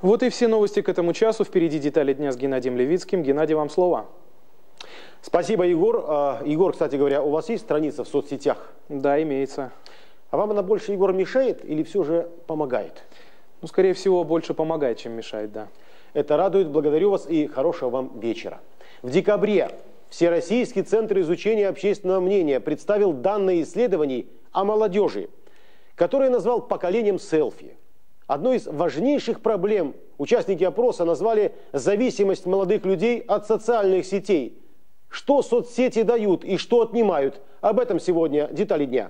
Вот и все новости к этому часу. Впереди детали дня с Геннадием Левицким. Геннадий, вам слово. Спасибо, Егор. Егор, кстати говоря, у вас есть страница в соцсетях? Да, имеется. А вам она больше, Егор, мешает или все же помогает? Ну, скорее всего, больше помогает, чем мешает, да. Это радует. Благодарю вас и хорошего вам вечера. В декабре Всероссийский центр изучения общественного мнения представил данные исследований о молодежи, которые назвал поколением селфи. Одной из важнейших проблем участники опроса назвали зависимость молодых людей от социальных сетей. Что соцсети дают и что отнимают? Об этом сегодня детали дня.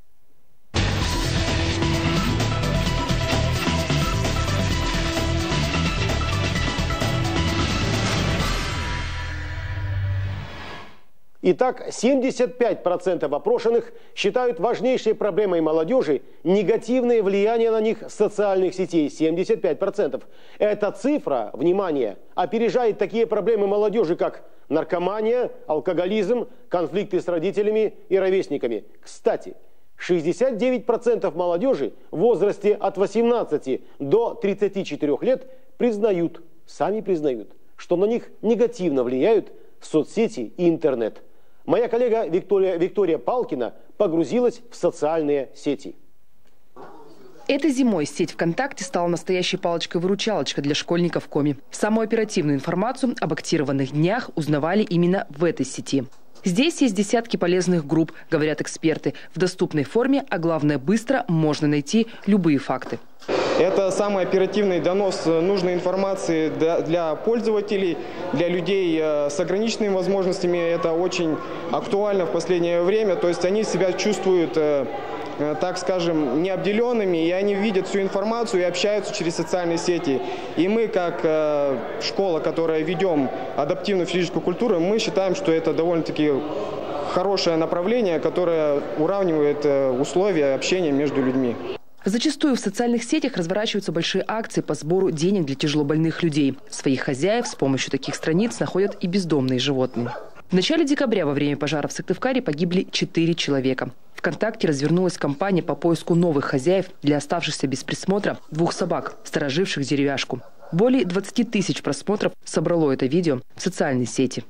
Итак, 75% опрошенных считают важнейшей проблемой молодежи негативное влияние на них социальных сетей. 75%. Эта цифра, внимание, опережает такие проблемы молодежи, как наркомания, алкоголизм, конфликты с родителями и ровесниками. Кстати, 69% молодежи в возрасте от 18 до 34 лет сами признают, что на них негативно влияют соцсети и интернет. Моя коллега Виктория Палкина погрузилась в социальные сети. Этой зимой сеть ВКонтакте стала настоящей палочкой-выручалочкой для школьников Коми. Самую оперативную информацию об активированных днях узнавали именно в этой сети. Здесь есть десятки полезных групп, говорят эксперты. В доступной форме, а главное быстро, можно найти любые факты. Это самый оперативный донос нужной информации для пользователей, для людей с ограниченными возможностями. Это очень актуально в последнее время. То есть они себя чувствуют, так скажем, необделенными, и они видят всю информацию и общаются через социальные сети. И мы, как школа, которая ведем адаптивную физическую культуру, мы считаем, что это довольно-таки хорошее направление, которое уравнивает условия общения между людьми. Зачастую в социальных сетях разворачиваются большие акции по сбору денег для тяжелобольных людей. Своих хозяев с помощью таких страниц находят и бездомные животные. В начале декабря во время пожара в Сыктывкаре погибли 4 человека. ВКонтакте развернулась кампания по поиску новых хозяев для оставшихся без присмотра 2 собак, стороживших деревяшку. Более 20 тысяч просмотров собрало это видео в социальной сети.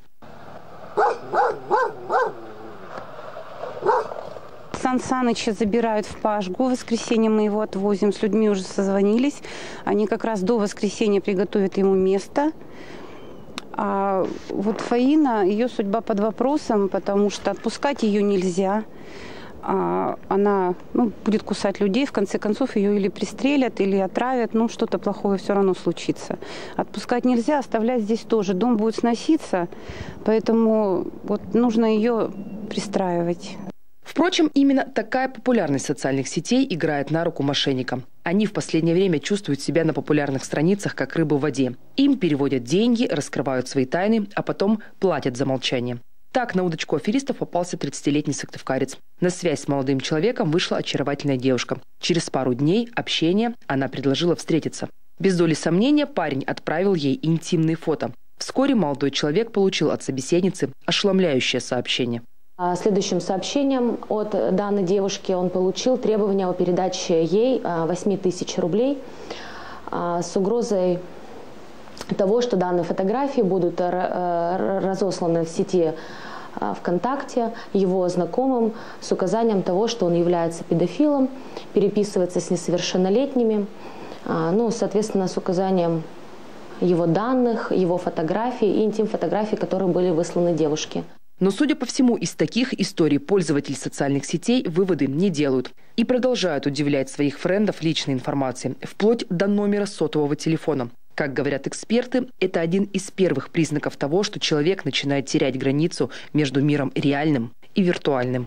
Сан Саныча забирают в Пашгу. В воскресенье мы его отвозим. С людьми уже созвонились. Они как раз до воскресенья приготовят ему место. А вот Фаина, ее судьба под вопросом, потому что отпускать ее нельзя. Она будет кусать людей. В конце концов, ее или пристрелят, или отравят. Что-то плохое все равно случится. Отпускать нельзя, оставлять здесь тоже. Дом будет сноситься, поэтому нужно ее пристраивать. Впрочем, именно такая популярность социальных сетей играет на руку мошенникам. Они в последнее время чувствуют себя на популярных страницах, как рыбы в воде. Им переводят деньги, раскрывают свои тайны, а потом платят за молчание. Так на удочку аферистов попался 30-летний сыктывкарец. На связь с молодым человеком вышла очаровательная девушка. Через пару дней общения она предложила встретиться. Без доли сомнения парень отправил ей интимные фото. Вскоре молодой человек получил от собеседницы ошеломляющее сообщение. Следующим сообщением от данной девушки он получил требование о передаче ей 8 тысяч рублей с угрозой того, что данные фотографии будут разосланы в сети ВКонтакте его знакомым с указанием того, что он является педофилом, переписывается с несовершеннолетними, соответственно, с указанием его данных, его фотографий и интим-фотографий, которые были высланы девушке. Но, судя по всему, из таких историй пользователи социальных сетей выводы не делают. И продолжают удивлять своих френдов личной информацией, вплоть до номера сотового телефона. Как говорят эксперты, это один из первых признаков того, что человек начинает терять границу между миром реальным и виртуальным.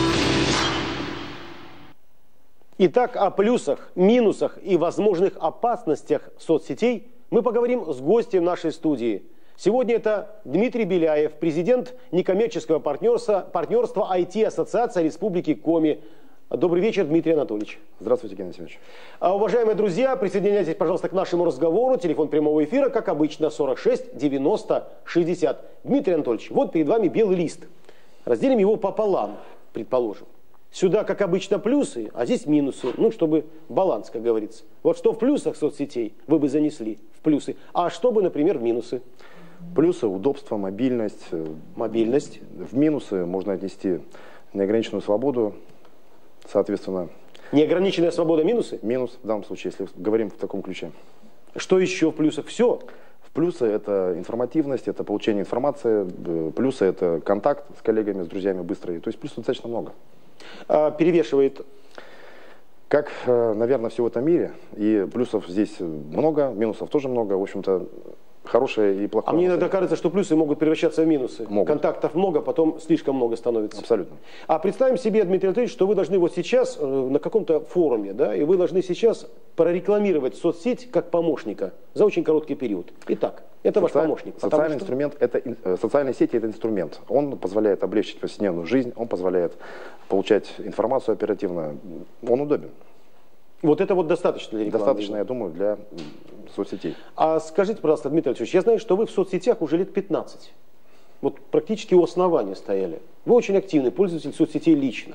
Итак, о плюсах, минусах и возможных опасностях соцсетей мы поговорим с гостем нашей студии. Сегодня это Дмитрий Беляев, президент некоммерческого партнерства IT-ассоциация Республики Коми. Добрый вечер, Дмитрий Анатольевич. Здравствуйте, Геннадий Семенович. Уважаемые друзья, присоединяйтесь, пожалуйста, к нашему разговору. Телефон прямого эфира, как обычно, 46 90 60. Дмитрий Анатольевич, вот перед вами белый лист. Разделим его пополам, предположим. Сюда, как обычно, плюсы, а здесь минусы. Ну, чтобы баланс, как говорится. Вот что в плюсах соцсетей вы бы занесли в плюсы, а что бы, например, в минусы? Плюсы — удобство, мобильность. Мобильность. В минусы можно отнести неограниченную свободу, соответственно. Неограниченная свобода — минусы? Минус в данном случае, если говорим в таком ключе. Что еще в плюсах? Все. В плюсы — это информативность, это получение информации. Плюсы — это контакт с коллегами, с друзьями быстрый. То есть плюсов достаточно много. Перевешивает? Как, наверное, все в этом мире. И плюсов здесь много, минусов тоже много. В общем-то, хорошее и плохое. А мне иногда кажется, что плюсы могут превращаться в минусы. Могут. Контактов много, потом слишком много становится. Абсолютно. А представим себе, Дмитрий Анатольевич, что вы должны вот сейчас на каком-то форуме, да, и вы должны сейчас прорекламировать соцсеть как помощника за очень короткий период. Итак, это ваш помощник. Социальный инструмент, социальные сети — это инструмент. Он позволяет облегчить повседневную жизнь, он позволяет получать информацию оперативно. Он удобен. Вот это вот достаточно для рекламы? Достаточно, я думаю, для соцсетей. А скажите, пожалуйста, Дмитрий Анатольевич, я знаю, что вы в соцсетях уже лет 15. Вот практически у основания стояли. Вы очень активный пользователь соцсетей лично.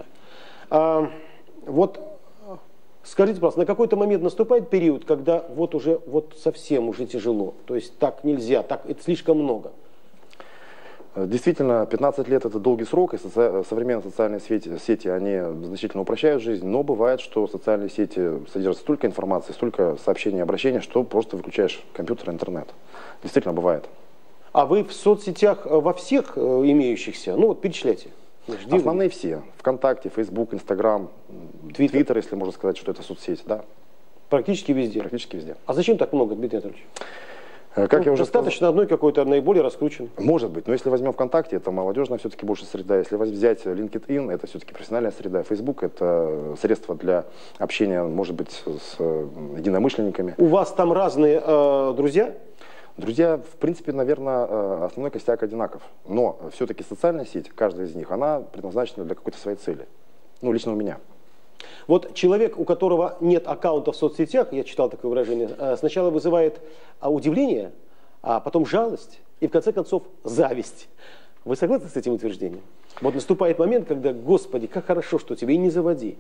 Вот скажите, пожалуйста, на какой-то момент наступает период, когда вот уже вот совсем уже тяжело? То есть так нельзя, так это слишком много? Действительно, 15 лет — это долгий срок, и современные социальные сети, они значительно упрощают жизнь, но бывает, что социальные сети содержат столько информации, столько сообщений, обращений, что просто выключаешь компьютер, интернет. Действительно, бывает. А вы в соцсетях во всех имеющихся? Ну вот перечисляйте. Основные все. ВКонтакте, Фейсбук, Инстаграм, Твиттер, если можно сказать, что это соцсеть, да. Практически везде? Практически везде. А зачем так много, Дмитрий Анатольевич? Как я уже достаточно сказал, одной какой-то наиболее раскрученной. Может быть, но если возьмем ВКонтакте, это молодежная все-таки больше среда. Если взять LinkedIn, это все-таки профессиональная среда. Facebook — это средство для общения, может быть, с единомышленниками. У вас там разные друзья? Друзья, в принципе, наверное, основной костяк одинаков. Но все-таки социальная сеть, каждая из них, она предназначена для какой-то своей цели. Ну, лично у меня. Вот человек, у которого нет аккаунта в соцсетях, я читал такое выражение, сначала вызывает удивление, а потом жалость и в конце концов зависть. Вы согласны с этим утверждением? Вот наступает момент, когда, Господи, как хорошо, что тебе, и не заводи.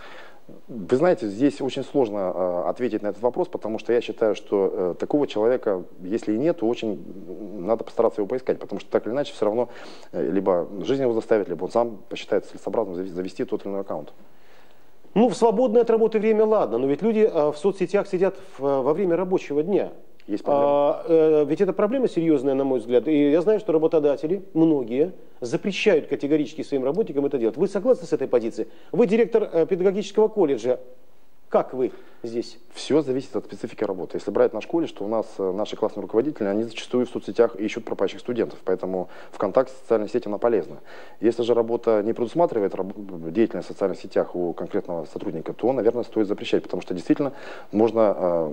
Вы знаете, здесь очень сложно ответить на этот вопрос, потому что я считаю, что такого человека, если и нет, то очень надо постараться его поискать, потому что так или иначе все равно либо жизнь его заставит, либо он сам посчитает целесообразным завести тот или иной аккаунт. Ну, в свободное от работы время, ладно, но ведь люди в соцсетях сидят во время рабочего дня. Есть проблема. Ведь это проблема серьезная, на мой взгляд. И я знаю, что работодатели, многие, запрещают категорически своим работникам это делать. Вы согласны с этой позицией? Вы директор педагогического колледжа. Как вы здесь? Все зависит от специфики работы. Если брать наш колледж, то у нас наши классные руководители, они зачастую в соцсетях ищут пропащих студентов. Поэтому ВКонтакте, социальная сеть, она полезна. Если же работа не предусматривает деятельность в социальных сетях у конкретного сотрудника, то, наверное, стоит запрещать. Потому что действительно можно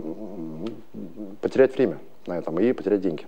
потерять время на этом и потерять деньги.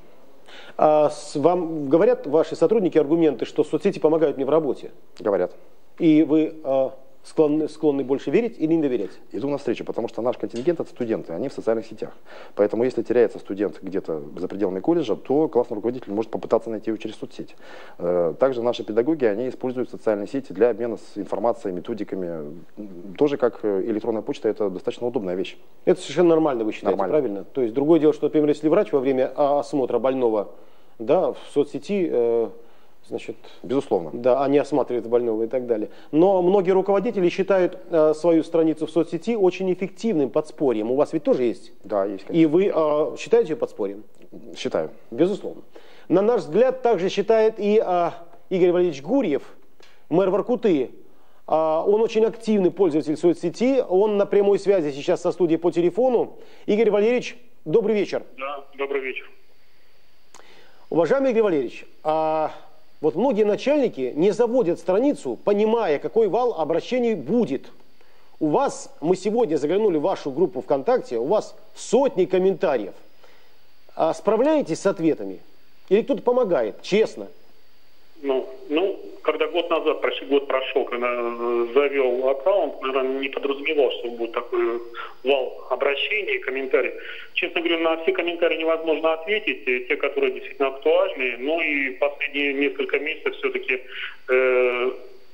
Вам говорят ваши сотрудники аргументы, что соцсети помогают мне в работе? Говорят. И вы склонны больше верить или не доверять? Иду навстречу, потому что наш контингент — это студенты, они в социальных сетях. Поэтому если теряется студент где-то за пределами колледжа, то классный руководитель может попытаться найти его через соцсети. Также наши педагоги, они используют социальные сети для обмена информацией, методиками. Тоже как электронная почта, это достаточно удобная вещь. Это совершенно нормально, вы считаете, нормально. Правильно? То есть другое дело, что, например, если врач во время осмотра больного, да, в соцсети... Значит, безусловно. Да, они осматривают больного и так далее. Но многие руководители считают свою страницу в соцсети очень эффективным подспорьем. У вас ведь тоже есть? Да, есть, конечно. И вы считаете ее подспорьем? Считаю. Безусловно. На наш взгляд, также считает и Игорь Валерьевич Гурьев, мэр Воркуты. Он очень активный пользователь соцсети. Он на прямой связи сейчас со студией по телефону. Игорь Валерьевич, добрый вечер. Да, добрый вечер. Уважаемый Игорь Валерьевич, вот многие начальники не заводят страницу, понимая, какой вал обращений будет. У вас, мы сегодня заглянули в вашу группу ВКонтакте, у вас сотни комментариев. Справляетесь с ответами? Или кто-то помогает, честно? Ну, когда год назад, почти год прошел, когда завел аккаунт, наверное, не подразумевал, что будет такой вал обращений, комментариев. Честно говоря, на все комментарии невозможно ответить, те, которые действительно актуальны. Ну и последние несколько месяцев все-таки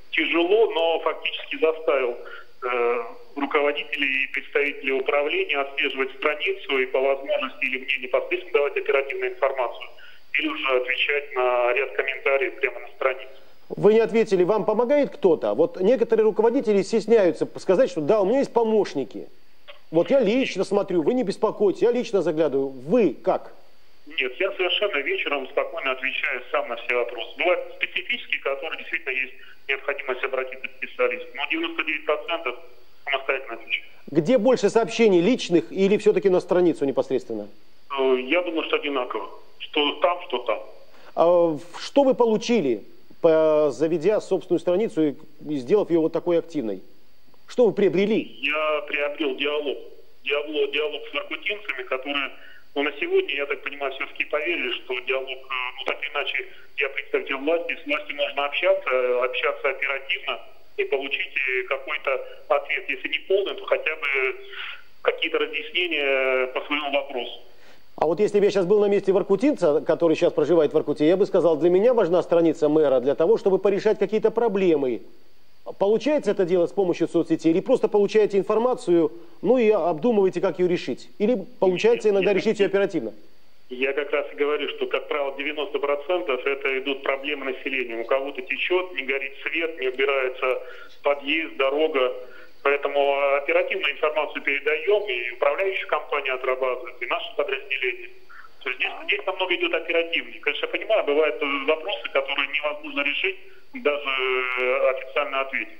тяжело, но фактически заставил руководителей и представителей управления отслеживать страницу и по возможности или мне непосредственно давать оперативную информацию, или уже отвечать на ряд комментариев прямо на странице. Вы не ответили, вам помогает кто-то? Вот некоторые руководители стесняются сказать, что да, у меня есть помощники. Вот я лично смотрю, вы не беспокойтесь, я лично заглядываю. Вы как? Нет, я совершенно вечером спокойно отвечаю сам на все вопросы. Бывают специфические, которые действительно есть необходимость обратиться к специалисту. Но 99% самостоятельно отвечаю. Где больше сообщений, личных или все-таки на страницу непосредственно? Я думаю, что одинаково. Что там, что там. Что вы получили, заведя собственную страницу и сделав ее вот такой активной? Что вы приобрели? Я приобрел диалог. Диалог с воркутинцами, которые... Но на сегодня, я так понимаю, все-таки поверили, что диалог, ну так или иначе, я представитель власти, с властью можно общаться оперативно и получить какой-то ответ. Если не полный, то хотя бы какие-то разъяснения по своему вопросу. А вот если бы я сейчас был на месте воркутинца, который сейчас проживает в Воркуте, я бы сказал, для меня важна страница мэра для того, чтобы порешать какие-то проблемы. Получается это делать с помощью соцсетей или просто получаете информацию, ну и обдумываете, как ее решить? Или получается иногда решить ее оперативно? Я как раз и говорю, что, как правило, 90% это идут проблемы населения. У кого-то течет, не горит свет, не убирается подъезд, дорога. Поэтому оперативную информацию передаем, и управляющая компания отрабатывает, и наши подразделения. То есть здесь намного идет оперативнее. Конечно, я понимаю, бывают вопросы, которые невозможно решить, даже официально ответить.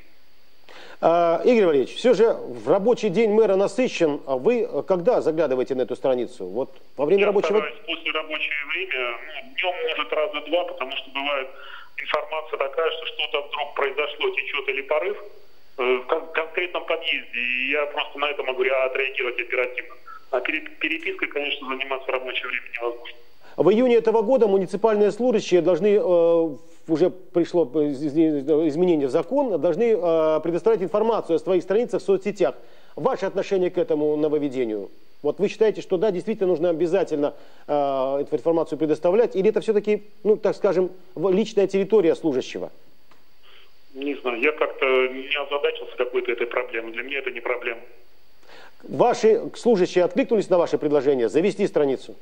Игорь Валерьевич, все же в рабочий день мэра насыщен. А вы когда заглядываете на эту страницу? Вот во время рабочего... Я стараюсь после рабочего времени, днем, может, раза два, потому что бывает информация такая, что что-то вдруг произошло, течет или порыв в конкретном подъезде. И я просто на это могу отреагировать оперативно. А перепиской, конечно, заниматься в рабочее время невозможно. В июне этого года муниципальные служащие должны, уже пришло изменение в закон, должны предоставлять информацию о своих страницах в соцсетях. Ваше отношение к этому нововведению? Вот вы считаете, что да, действительно нужно обязательно эту информацию предоставлять, или это все-таки, ну, так скажем, личная территория служащего? Не знаю, я как-то не озадачился какой-то этой проблемой. Для меня это не проблема. Ваши служащие откликнулись на ваше предложение завести страницу?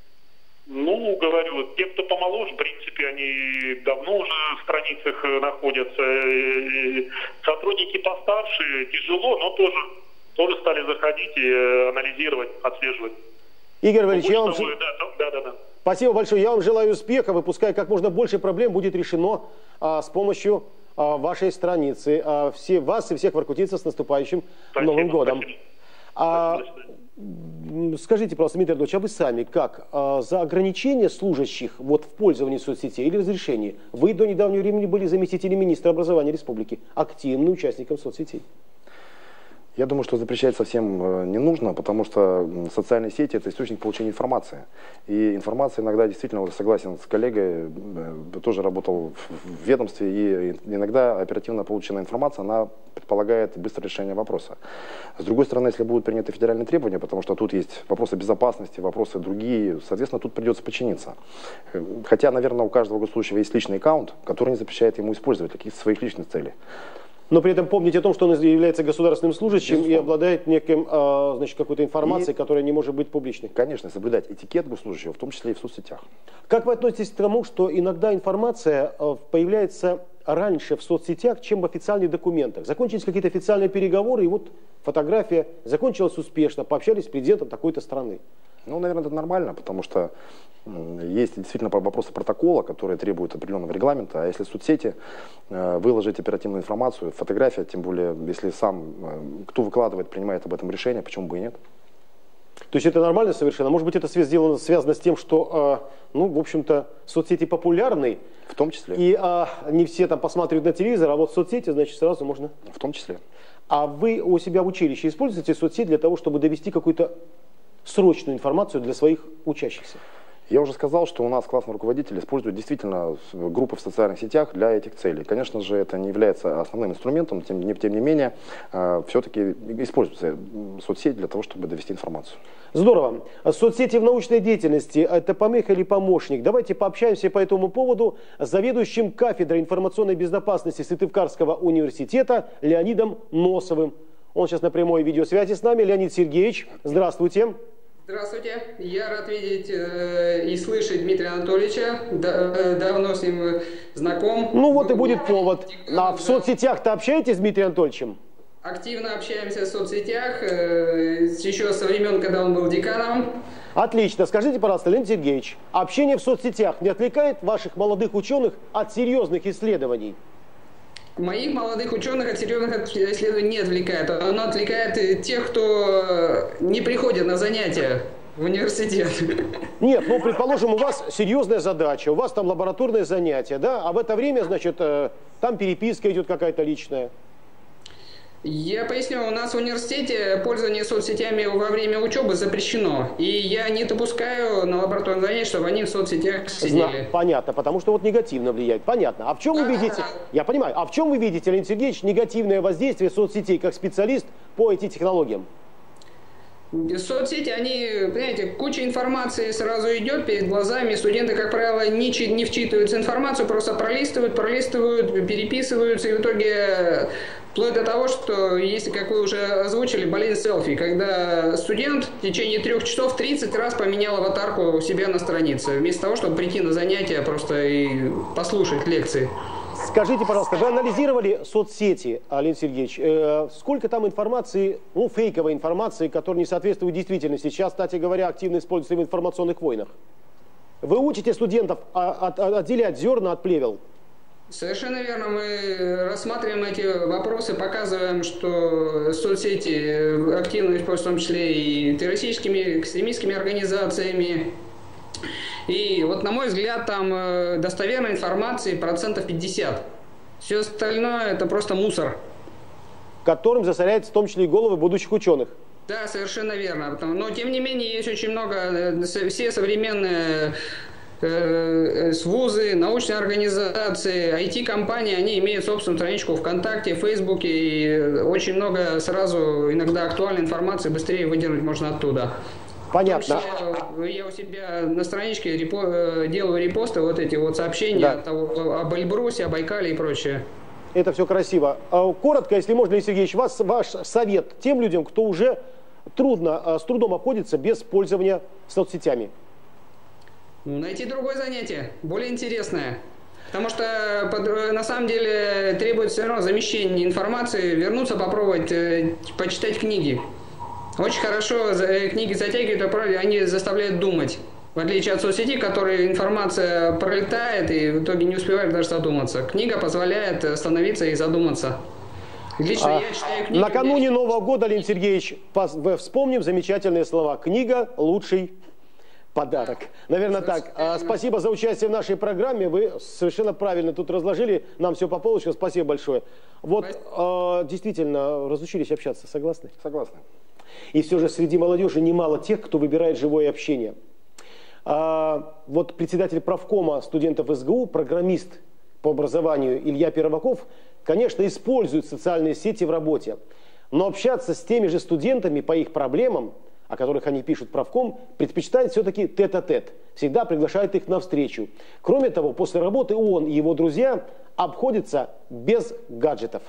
Ну, говорю, те, кто помоложе, в принципе, они давно уже в страницах находятся. И сотрудники постарше, тяжело, но тоже стали заходить и анализировать, отслеживать. Игорь Валерьевич, я вам... Да. Спасибо большое. Я вам желаю успеха. Выпускай как можно больше проблем будет решено с помощью вашей страницы. Вас и всех воркутинцев с наступающим Новым годом. Скажите, пожалуйста, Дмитрий Анатольевич, а вы сами как? За ограничение служащих вот, в пользовании соцсетей или разрешение? Вы до недавнего времени были заместителем министра образования республики, активным участником соцсетей. Я думаю, что запрещать совсем не нужно, потому что социальные сети – это источник получения информации. И информация иногда действительно, вот, согласен с коллегой, тоже работал в ведомстве, и иногда оперативно полученная информация, она предполагает быстрое решение вопроса. С другой стороны, если будут приняты федеральные требования, потому что тут есть вопросы безопасности, вопросы другие, соответственно, тут придется подчиниться. Хотя, наверное, у каждого госслужащего есть личный аккаунт, который не запрещает ему использовать каких-то своих личных целей. Но при этом помните о том, что он является государственным служащим и обладает неким, значит, какой-то информацией, которая не может быть публичной. Конечно, соблюдать этикет госслужащего, в том числе и в соцсетях. Как вы относитесь к тому, что иногда информация появляется раньше в соцсетях, чем в официальных документах? Закончились какие-то официальные переговоры, и вот фотография закончилась успешно, пообщались с президентом такой-то страны. Ну, наверное, это нормально, потому что есть действительно вопросы протокола, которые требуют определенного регламента. А если в соцсети выложить оперативную информацию, фотография, тем более, если сам, кто выкладывает, принимает об этом решение, почему бы и нет? То есть это нормально совершенно? Может быть, это связано с тем, что, ну, в общем-то, соцсети популярны. В том числе. И не все там посматривают на телевизор, а вот в соцсети, значит, сразу можно. В том числе. А вы у себя в училище используете соцсети для того, чтобы довести какую-то срочную информацию для своих учащихся? Я уже сказал, что у нас классный руководитель использует действительно группы в социальных сетях для этих целей. Конечно же, это не является основным инструментом, тем не менее, все-таки используется соцсеть для того, чтобы довести информацию. Здорово. Соцсети в научной деятельности – это помеха или помощник? Давайте пообщаемся по этому поводу с заведующим кафедрой информационной безопасности Сыктывкарского университета Леонидом Носовым. Он сейчас на прямой видеосвязи с нами. Леонид Сергеевич, здравствуйте. Здравствуйте. Я рад видеть и слышать Дмитрия Анатольевича. Давно с ним знаком. Ну вот и будет повод. А в соцсетях-то общаетесь с Дмитрием Анатольевичем? Активно общаемся в соцсетях, еще со времен, когда он был деканом. Отлично. Скажите, пожалуйста, Леонид Сергеевич, общение в соцсетях не отвлекает ваших молодых ученых от серьезных исследований? Моих молодых ученых от серьезных исследований не отвлекает. Оно отвлекает тех, кто не приходит на занятия в университет. Нет, ну, предположим, у вас серьезная задача, у вас там лабораторные занятия, да? А в это время, значит, там переписка идет какая-то личная. Я поясню, у нас в университете пользование соцсетями во время учебы запрещено. И я не допускаю на лабораторном занятии, чтобы они в соцсетях сидели. Понятно, потому что вот негативно влияет. Понятно. А в чем вы видите, я понимаю, а в чем вы видите, Леонид Сергеевич, негативное воздействие соцсетей как специалист по IT-технологиям? Соцсети, они, понимаете, куча информации сразу идет перед глазами. Студенты, как правило, не вчитываются в информацию, просто пролистывают, переписываются. И в итоге вплоть до того, что, если, как вы уже озвучили, болезнь селфи, когда студент в течение 3 часов 30 раз поменял аватарку у себя на странице, вместо того, чтобы прийти на занятия просто и послушать лекции. Скажите, пожалуйста, вы анализировали соцсети, Леонид Сергеевич? Сколько там информации, ну, фейковой информации, которая не соответствует действительности? Сейчас, кстати говоря, активно используется в информационных войнах. Вы учите студентов отделять зерна от плевел? Совершенно верно. Мы рассматриваем эти вопросы, показываем, что соцсети активно используются в том числе и террористическими, экстремистскими организациями. И вот, на мой взгляд, там достоверной информации 50%. Все остальное это просто мусор. Которым засоряется в том числе и головы будущих ученых. Да, совершенно верно. Но, тем не менее, есть очень много, все современные вузы, научные организации, IT-компании, они имеют собственную страничку ВКонтакте, в Фейсбуке, и очень много сразу, иногда актуальной информации быстрее выдернуть можно оттуда. Понятно. Я у себя на страничке делаю репосты, вот эти вот сообщения об Эльбрусе, о Байкале и прочее. Это все красиво. Коротко, если можно, Леонид Сергеевич, ваш совет тем людям, кто уже с трудом обходится без пользования соцсетями. Найти другое занятие, более интересное. Потому что на самом деле требуется все равно замещение информации, вернуться, попробовать, почитать книги. Очень хорошо книги затягивают, они заставляют думать. В отличие от соцсетей, которые информация пролетает и в итоге не успеваешь даже задуматься. Книга позволяет остановиться и задуматься. Лично я читаю книги. Накануне Нового года, Леонид Сергеевич, вспомним замечательные слова. Книга – лучший подарок. Наверное, так. Спасибо за участие в нашей программе. Вы совершенно правильно тут разложили нам все по полочкам. Спасибо большое. Вот действительно разучились общаться. Согласны? Согласны. И все же среди молодежи немало тех, кто выбирает живое общение. Вот председатель правкома студентов СГУ, программист по образованию Илья Перваков, конечно, использует социальные сети в работе. Но общаться с теми же студентами по их проблемам, о которых они пишут правком, предпочитает все-таки тет-а-тет. Всегда приглашает их на встречу. Кроме того, после работы он и его друзья обходятся без гаджетов.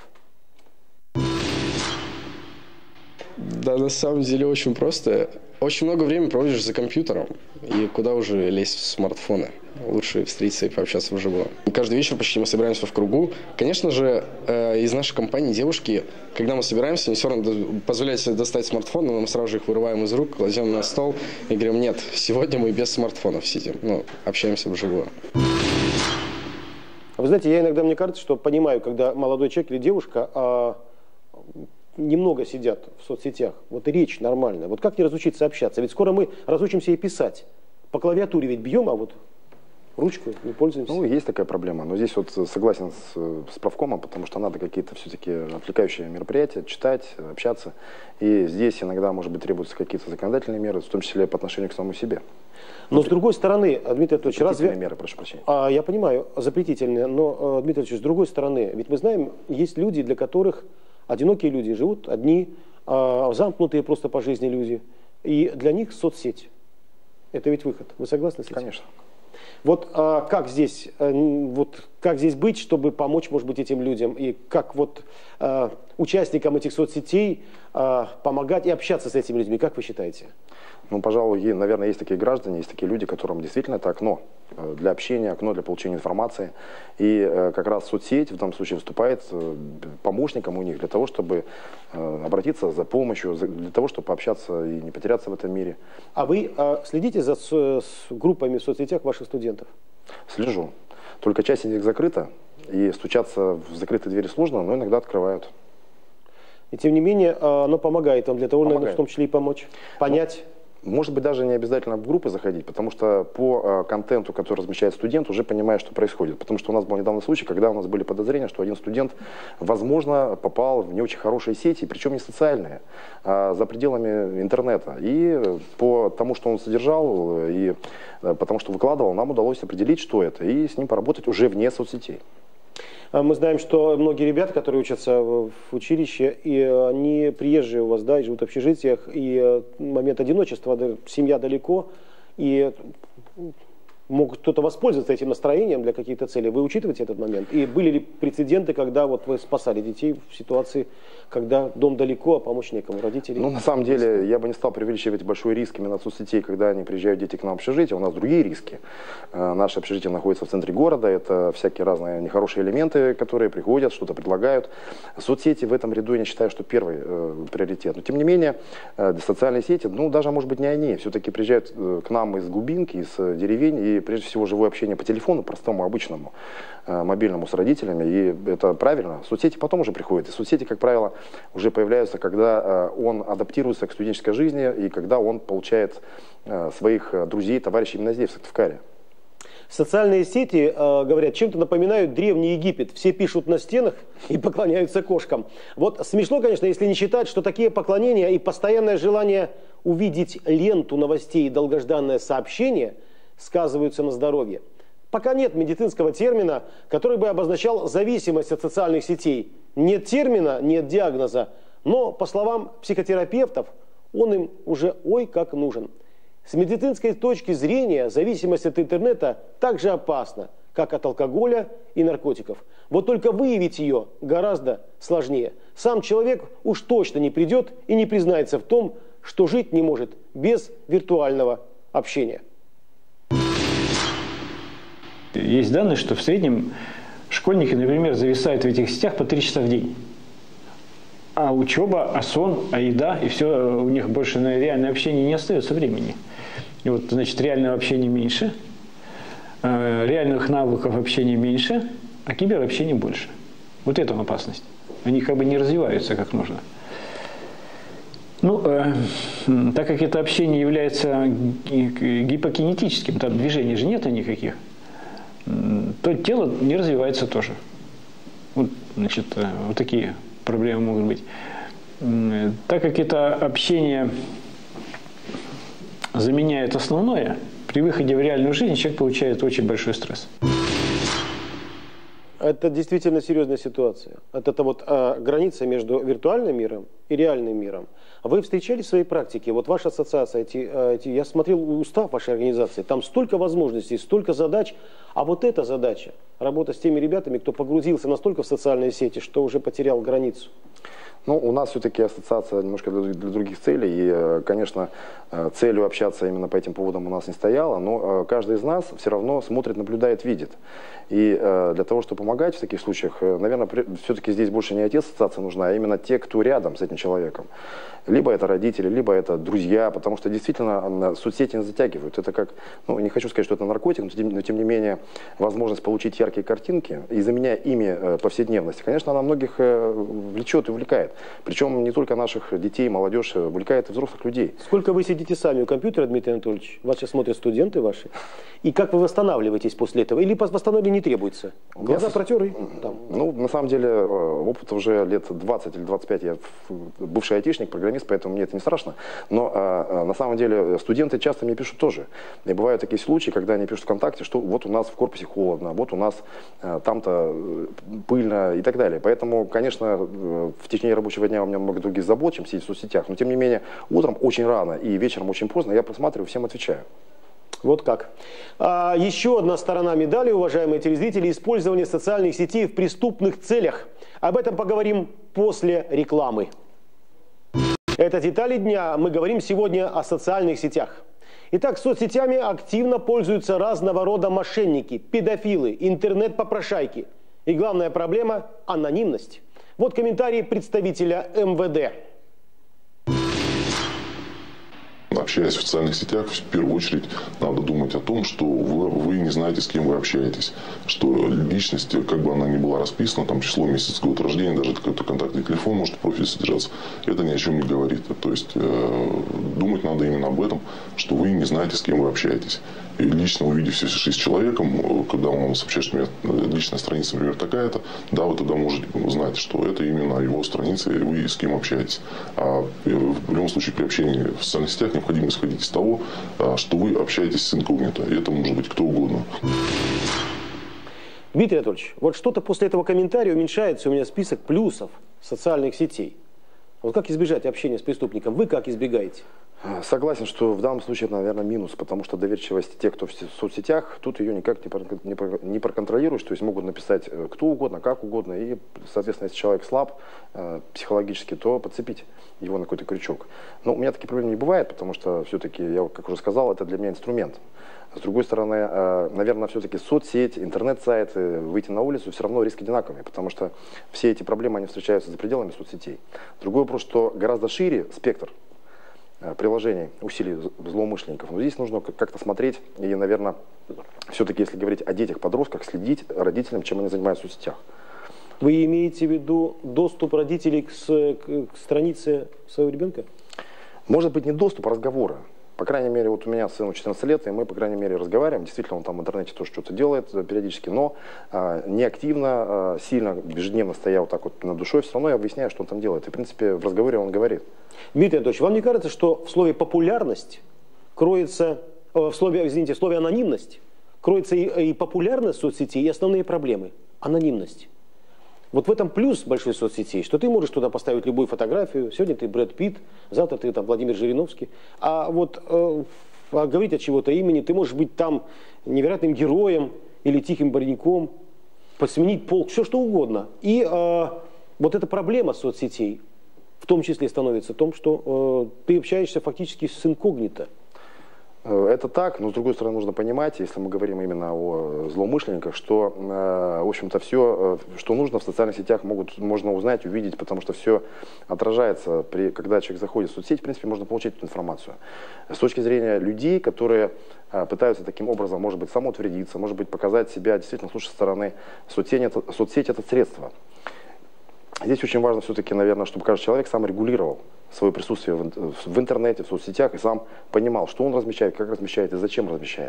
Да, на самом деле очень просто. Очень много времени проводишь за компьютером. И куда уже лезть в смартфоны? Лучше встретиться и пообщаться вживую. Каждый вечер почти мы собираемся в кругу. Конечно же, из нашей компании девушки, когда мы собираемся, они все равно позволяют себе достать смартфон, но мы сразу же их вырываем из рук, кладем на стол и говорим: нет, сегодня мы без смартфонов сидим. Ну, общаемся вживую. Вы знаете, я иногда, мне кажется, что понимаю, когда молодой человек или девушка немного сидят в соцсетях, вот и речь нормальная. Вот как не разучиться общаться? Ведь скоро мы разучимся и писать. По клавиатуре ведь бьем, а вот ручку, не пользуемся? Ну, есть такая проблема, но здесь вот согласен с правкомом, потому что надо какие-то все-таки отвлекающие мероприятия, читать, общаться. И здесь иногда, может быть, требуются какие-то законодательные меры, в том числе по отношению к самому себе. Но с другой стороны, Дмитрий Анатольевич, разве... меры, прошу прощения. Я понимаю, запретительные, но, Дмитрий Анатольевич, с другой стороны, ведь мы знаем, есть люди, для которых одинокие люди живут одни, замкнутые просто по жизни люди, и для них соцсеть. Это ведь выход. Вы согласны с этим? Конечно. Вот как здесь быть, чтобы помочь, может быть, этим людям? И как вот участникам этих соцсетей помогать и общаться с этими людьми? Как вы считаете? Ну, пожалуй, наверное, есть такие граждане, есть такие люди, которым действительно это окно для общения, окно для получения информации. И как раз соцсеть в данном случае выступает помощником у них для того, чтобы обратиться за помощью, для того, чтобы пообщаться и не потеряться в этом мире. А вы следите за группами в соцсетях ваших студентов? Слежу. Только часть из них закрыта, и стучаться в закрытые двери сложно, но иногда открывают. И тем не менее, оно помогает вам для того, наверное, в том числе и помочь, понять. Может быть, даже не обязательно в группы заходить, потому что по контенту, который размещает студент, уже понимает, что происходит. Потому что у нас был недавно случай, когда у нас были подозрения, что один студент, возможно, попал в не очень хорошие сети, причем не социальные, а за пределами интернета. И по тому, что он содержал, и потому что выкладывал, нам удалось определить, что это, и с ним поработать уже вне соцсетей. Мы знаем, что многие ребята, которые учатся в училище, и они приезжие у вас, да, и живут в общежитиях, и момент одиночества, семья далеко, и могут кто-то воспользоваться этим настроением для каких-то целей. Вы учитываете этот момент? И были ли прецеденты, когда вот вы спасали детей в ситуации, когда дом далеко, а помочь некому, родителей? Ну, на самом деле, я бы не стал преувеличивать большой риск именно соцсетей, когда они приезжают дети к нам в общежитие. У нас другие риски. Наше общежитие находится в центре города, это всякие разные нехорошие элементы, которые приходят, что-то предлагают. Соцсети в этом ряду я не считаю, что первый приоритет. Но, тем не менее, социальные сети, ну, даже, может быть, не они, все-таки приезжают к нам из глубинки, из деревень, и прежде всего живое общение по телефону, простому, обычному, мобильному с родителями, и это правильно. Соцсети потом уже приходят. И соцсети, как правило, уже появляются, когда он адаптируется к студенческой жизни и когда он получает своих друзей, товарищей именно здесь, в Сыктывкаре. Социальные сети, говорят, чем-то напоминают Древний Египет. Все пишут на стенах и поклоняются кошкам. Вот смешно, конечно, если не считать, что такие поклонения и постоянное желание увидеть ленту новостей и долгожданное сообщение сказываются на здоровье. Пока нет медицинского термина, который бы обозначал зависимость от социальных сетей. Нет термина, нет диагноза. Но, по словам психотерапевтов, он им уже ой как нужен. С медицинской точки зрения зависимость от интернета так же опасна, как от алкоголя и наркотиков. Вот только выявить ее гораздо сложнее. Сам человек уж точно не придет и не признается в том, что жить не может без виртуального общения. Есть данные, что в среднем школьники, например, зависают в этих сетях по 3 часа в день. А учеба, а сон, а еда, и все, у них больше на реальное общение не остается времени. И вот, значит, реального общения меньше, реальных навыков общения меньше, а киберобщения больше. Вот это опасность. Они как бы не развиваются как нужно. Ну, так как это общение является гипокинетическим, там движений же нет никаких, то тело не развивается тоже. Вот, значит, вот такие проблемы могут быть. Так как это общение заменяет основное, при выходе в реальную жизнь человек получает очень большой стресс. Это действительно серьезная ситуация. Это вот граница между виртуальным миром и реальным миром. Вы встречали в своей практике, вот ваша ассоциация, я смотрел устав вашей организации, там столько возможностей, столько задач, а вот эта задача, работа с теми ребятами, кто погрузился настолько в социальные сети, что уже потерял границу. Ну, у нас все-таки ассоциация немножко для других целей, и, конечно, целью общаться именно по этим поводам у нас не стояло, но каждый из нас все равно смотрит, наблюдает, видит. И для того, чтобы помогать в таких случаях, наверное, все-таки здесь больше не IT-ассоциация нужна, а именно те, кто рядом с этим человеком. Либо это родители, либо это друзья, потому что действительно соцсети не затягивают. Это как, ну, не хочу сказать, что это наркотик, но тем не менее возможность получить яркие картинки и заменяя ими повседневность, конечно, она многих влечет и увлекает. Причем не только наших детей, молодежь, увлекает и взрослых людей. Сколько вы сидите сами у компьютера, Дмитрий Анатольевич? Вас сейчас смотрят студенты ваши. И как вы восстанавливаетесь после этого? Или восстановление не требуется? Глаза протеры? Ну, на самом деле, опыт уже лет 20 или 25. Я бывший айтишник, программист, поэтому мне это не страшно. Но на самом деле студенты часто мне пишут тоже. И бывают такие случаи, когда они пишут ВКонтакте, что вот у нас в корпусе холодно, вот у нас там-то пыльно и так далее. Поэтому, конечно, в течение рабочего дня у меня много других забот, чем сидеть в соцсетях. Но, тем не менее, утром очень рано и вечером очень поздно я просматриваю, всем отвечаю. Вот как. Еще одна сторона медали, уважаемые телезрители, использование социальных сетей в преступных целях. Об этом поговорим после рекламы. Это «Детали дня». Мы говорим сегодня о социальных сетях. Итак, соцсетями активно пользуются разного рода мошенники, педофилы, интернет-попрошайки. И главная проблема – анонимность. Вот комментарий представителя МВД. Общаясь в социальных сетях, в первую очередь надо думать о том, что вы не знаете, с кем вы общаетесь. Что личность, как бы она ни была расписана, там число, месяц, год рождения, даже какой-то контактный телефон может в профиле содержаться, это ни о чем не говорит. То есть думать надо именно об этом, что вы не знаете, с кем вы общаетесь. И лично увидевшись с человеком, когда он вам сообщает, что у меня личная страница, например, такая-то, да, вы тогда можете узнать, что это именно его страница, и вы с кем общаетесь. А в любом случае при общении в социальных сетях необходимо исходить из того, что вы общаетесь с инкогнито, и это может быть кто угодно. Дмитрий Анатольевич, вот что-то после этого комментария уменьшается у меня список плюсов социальных сетей. Вот как избежать общения с преступником? Вы как избегаете? Согласен, что в данном случае это, наверное, минус, потому что доверчивость тех, кто в соцсетях, тут ее никак не проконтролируешь, то есть могут написать кто угодно, как угодно, и, соответственно, если человек слаб психологически, то подцепить его на какой-то крючок. Но у меня таких проблем не бывает, потому что все-таки, я как уже сказал, это для меня инструмент. С другой стороны, наверное, все-таки соцсеть, интернет-сайты, выйти на улицу, все равно риски одинаковые, потому что все эти проблемы, они встречаются за пределами соцсетей. Другой вопрос, что гораздо шире спектр приложений, усилий злоумышленников. Но здесь нужно как-то смотреть и, наверное, все-таки, если говорить о детях, подростках, следить родителям, чем они занимаются в соцсетях. Вы имеете в виду доступ родителей к странице своего ребенка? Может быть, не доступ, а разговоры. По крайней мере, вот у меня сыну 14 лет, и мы, по крайней мере, разговариваем. Действительно, он там в интернете тоже что-то делает периодически, но не активно, сильно, ежедневно стоя вот так вот над душой, все равно я объясняю, что он там делает. И, в принципе, в разговоре он говорит. Дмитрий Анатольевич, вам не кажется, что в слове «популярность» кроется, в слове «анонимность» кроется и популярность соцсетей, и основные проблемы? Анонимность. Вот в этом плюс большой соцсетей, что ты можешь туда поставить любую фотографию. Сегодня ты Брэд Питт, завтра ты там Владимир Жириновский. А вот говорить от чего-то имени, ты можешь быть там невероятным героем или тихим пареньком, сменить пол, все что угодно. И вот эта проблема соцсетей в том числе становится в том, что ты общаешься фактически с инкогнито. Это так, но с другой стороны нужно понимать, если мы говорим именно о злоумышленниках, что, в общем-то, все, что нужно в социальных сетях, можно узнать, увидеть, потому что все отражается, когда человек заходит в соцсеть, в принципе, можно получить эту информацию. С точки зрения людей, которые пытаются таким образом, может быть, самоутвердиться, может быть, показать себя действительно с лучшей стороны, соцсеть это средство. Здесь очень важно все-таки, наверное, чтобы каждый человек сам регулировал свое присутствие в интернете, в соцсетях и сам понимал, что он размещает, как размещает и зачем размещает.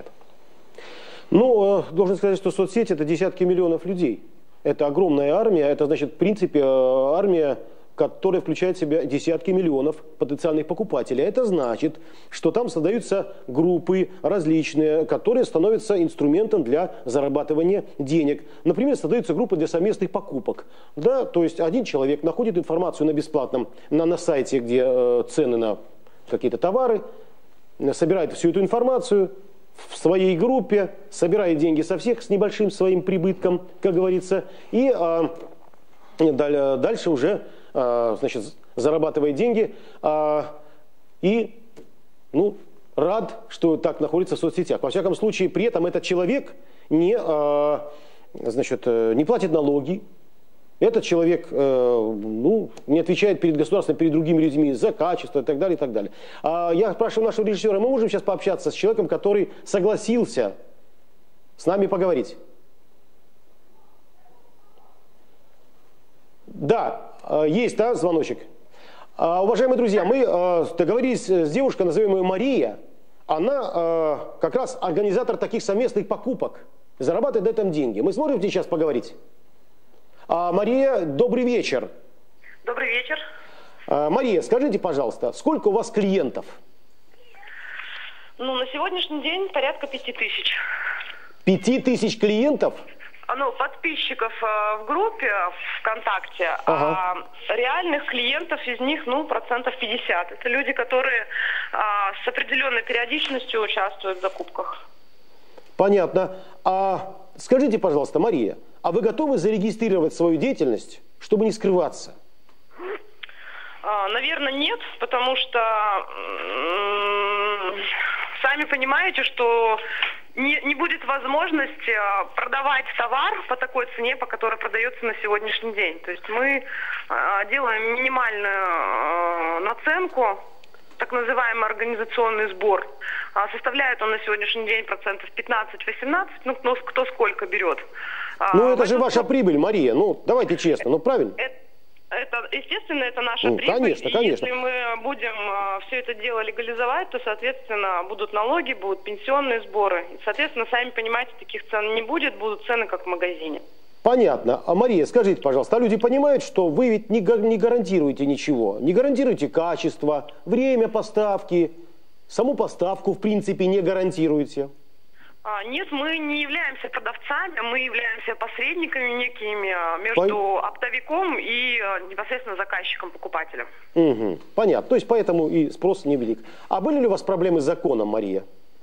Ну, должен сказать, что соцсети – это десятки миллионов людей. Это огромная армия, это значит, в принципе, армия, которая включает в себя десятки миллионов потенциальных покупателей. Это значит, что там создаются группы различные, которые становятся инструментом для зарабатывания денег. Например, создаются группы для совместных покупок. Да? То есть один человек находит информацию на бесплатном, на сайте, где цены на какие-то товары, собирает всю эту информацию в своей группе, собирает деньги со всех с небольшим своим прибытком, как говорится, и дальше уже значит, зарабатывает деньги и рад, что так находится в соцсетях. Во всяком случае, при этом этот человек не платит налоги, этот человек не отвечает перед государством, перед другими людьми за качество и так далее, и так далее. Я спрашиваю нашего режиссера, мы можем сейчас пообщаться с человеком, который согласился с нами поговорить? Да. Есть, да, звоночек? Уважаемые друзья, мы договорились с девушкой, назовем ее Мария. Она как раз организатор таких совместных покупок. Зарабатывает на этом деньги. Мы сможем сейчас поговорить? Мария, добрый вечер. Добрый вечер. Мария, скажите, пожалуйста, сколько у вас клиентов? Ну, на сегодняшний день порядка 5000. 5000 клиентов? Ну, подписчиков в группе ВКонтакте, ага. А реальных клиентов из них, ну, 50%. Это люди, которые с определенной периодичностью участвуют в закупках. Понятно. Скажите, пожалуйста, Мария, а вы готовы зарегистрировать свою деятельность, чтобы не скрываться? Наверное, нет, потому что сами понимаете, что не будет возможности продавать товар по такой цене, по которой продается на сегодняшний день. То есть мы делаем минимальную наценку, так называемый организационный сбор. Составляет он на сегодняшний день 15-18%, ну кто сколько берет. Ну это же ваша прибыль, Мария, ну давайте честно, ну правильно? Это, естественно, это наша прибыль. Конечно, конечно. И если мы будем все это дело легализовать, то, соответственно, будут налоги, будут пенсионные сборы. И, соответственно, сами понимаете, таких цен не будет, будут цены, как в магазине. Понятно. А Мария, скажите, пожалуйста, а люди понимают, что вы ведь не гарантируете ничего? Не гарантируете качество, время поставки, саму поставку, в принципе, не гарантируете? Нет, мы не являемся продавцами, мы являемся посредниками некими между оптовиком и непосредственно заказчиком-покупателем. Угу. Понятно. То есть поэтому и спрос невелик. А были ли у вас проблемы с законом, Мария?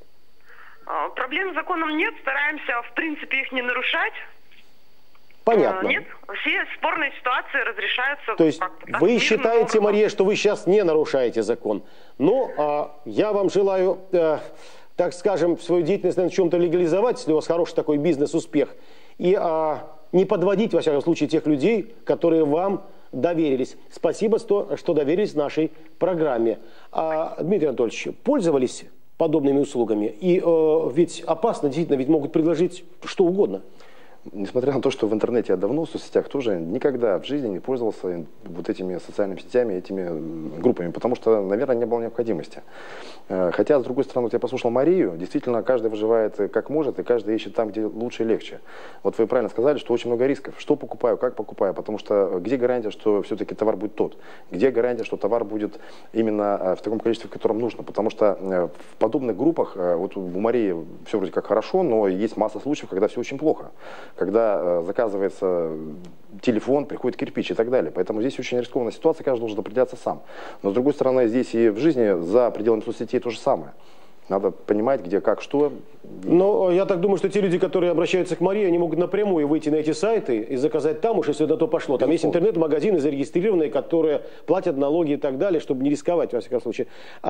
Проблем с законом нет, стараемся в принципе их не нарушать. Понятно. Нет, все спорные ситуации разрешаются. То есть вы считаете, Мария, что вы сейчас не нарушаете закон. Но я вам желаю... так скажем, свою деятельность на чем-то легализовать, если у вас хороший такой бизнес-успех, и не подводить, во всяком случае, тех людей, которые вам доверились. Спасибо, что доверились нашей программе. Дмитрий Анатольевич, пользовались подобными услугами? И ведь опасно, действительно, ведь могут предложить что угодно. Несмотря на то, что в интернете я давно, в соцсетях тоже никогда в жизни не пользовался вот этими социальными сетями, этими группами, потому что, наверное, не было необходимости. Хотя, с другой стороны, вот я послушал Марию, действительно, каждый выживает как может, и каждый ищет там, где лучше и легче. Вот вы правильно сказали, что очень много рисков. Что покупаю, как покупаю, потому что где гарантия, что все-таки товар будет тот? Где гарантия, что товар будет именно в таком количестве, в котором нужно? Потому что в подобных группах, вот у Марии все вроде как хорошо, но есть масса случаев, когда все очень плохо. Когда заказывается телефон, приходит кирпич и так далее. Поэтому здесь очень рискованная ситуация, каждый должен определяться сам. Но с другой стороны, здесь и в жизни за пределами соцсетей то же самое. Надо понимать, где, как, что. Но я так думаю, что те люди, которые обращаются к Марии, они могут напрямую выйти на эти сайты и заказать там, уж если на то пошло. Там есть интернет-магазины зарегистрированные, которые платят налоги и так далее, чтобы не рисковать, во всяком случае.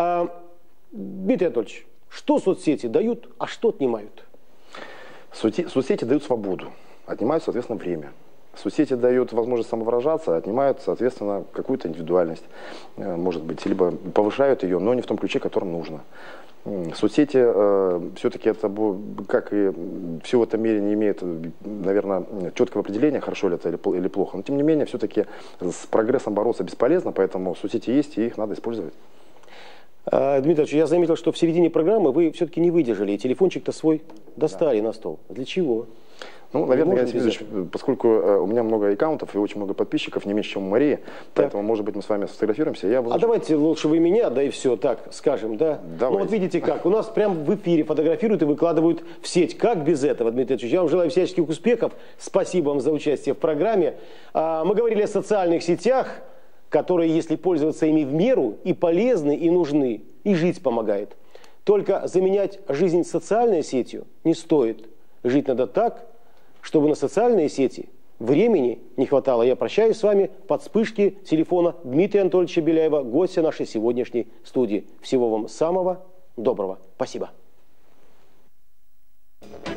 Дмитрий Анатольевич, что соцсети дают, а что отнимают? Соцсети дают свободу, отнимают, соответственно, время. Соцсети дают возможность самовыражаться, отнимают, соответственно, какую-то индивидуальность, может быть, либо повышают ее, но не в том ключе, которым нужно. Соцсети все-таки это, как и все в этом мире, не имеет, наверное, четкого определения, хорошо ли это или плохо. Но, тем не менее, все-таки с прогрессом бороться бесполезно, поэтому соцсети есть, и их надо использовать. Дмитрий Ильич, я заметил, что в середине программы вы все-таки не выдержали, и телефон-то свой достали на стол. Для чего? Ну, наверное, поскольку у меня много аккаунтов и очень много подписчиков, не меньше, чем у Марии, поэтому, может быть, мы с вами сфотографируемся. А давайте лучше вы меня, да и все, так скажем, да? Давайте. Ну, вот видите как, у нас прям в эфире фотографируют и выкладывают в сеть. Как без этого, Дмитрий Ильич? Я вам желаю всяческих успехов. Спасибо вам за участие в программе. Мы говорили о социальных сетях, которые, если пользоваться ими в меру, и полезны, и нужны, и жить помогает. Только заменять жизнь социальной сетью не стоит. Жить надо так, чтобы на социальные сети времени не хватало. Я прощаюсь с вами под вспышки телефона Дмитрия Анатольевича Беляева, гостя нашей сегодняшней студии. Всего вам самого доброго. Спасибо.